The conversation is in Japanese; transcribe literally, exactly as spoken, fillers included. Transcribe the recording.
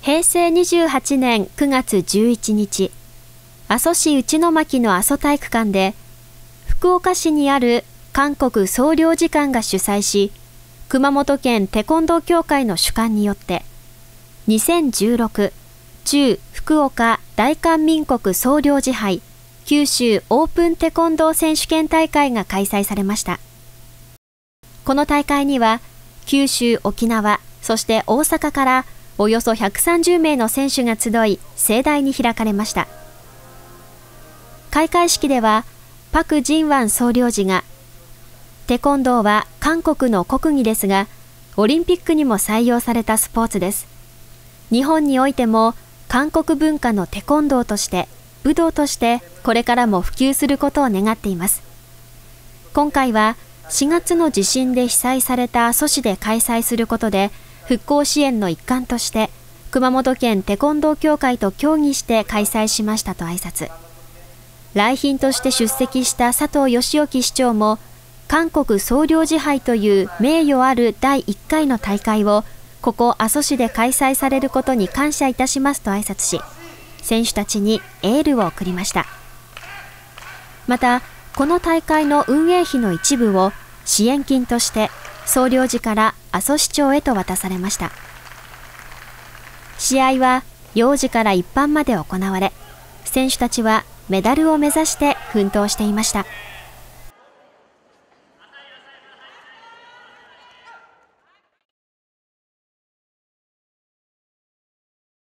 へいせいにじゅうはちねんくがつじゅういちにち、阿蘇市内牧の阿蘇体育館で、福岡市にある韓国総領事館が主催し、熊本県テコンドー協会の主管によって、にせんじゅうろく中福岡大韓民国総領事杯九州オープンテコンドー選手権大会が開催されました。この大会には、九州、沖縄、そして大阪からおよそひゃくさんじゅうめいの選手が集い、盛大に開かれました。開会式では、パク・ジンワン総領事が、テコンドーは韓国の国技ですが、オリンピックにも採用されたスポーツです。日本においても、韓国文化のテコンドーとして、武道としてこれからも普及することを願っています。今回はしがつの地震で被災された阿蘇市で開催することで、復興支援の一環として、熊本県テコンドー協会と協議して開催しましたと挨拶。来賓として出席した佐藤義興市長も、韓国総領事杯という名誉あるだいいっかいの大会を、ここ阿蘇市で開催されることに感謝いたしますと挨拶し、選手たちにエールを送りました。また、この大会の運営費の一部を支援金として総領事から阿蘇市長へと渡されました。試合は幼児から一般まで行われ、選手たちはメダルを目指して奮闘していました。